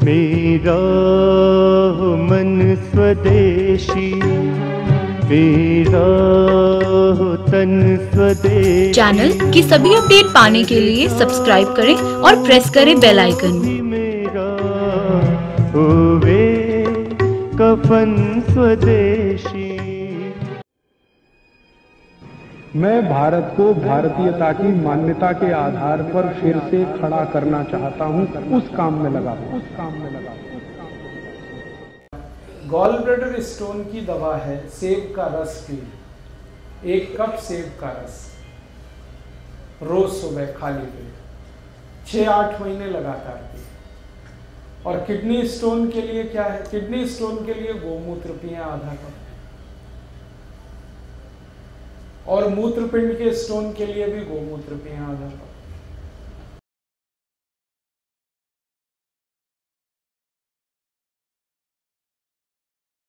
मेरा हो मन स्वदेशी, मेरा हो तन स्वदेशी। चैनल की सभी अपडेट पाने के लिए सब्सक्राइब करें और प्रेस करें बेल आइकन। मेरा होवे कफन स्वदेशी। मैं भारत को भारतीयता की मान्यता के आधार पर फिर से खड़ा करना चाहता हूं, उस काम में लगा हूं। गॉल ब्लैडर स्टोन की दवा है सेब का रस पी। 1 कप सेब का रस रोज सुबह खाली पेट 6-8 महीने लगातार पी। और किडनी स्टोन के लिए क्या है? किडनी स्टोन के लिए गोमूत्र पिए आधा कप। और मूत्रपिंड के स्टोन के लिए भी गोमूत्र पिए आधा कप।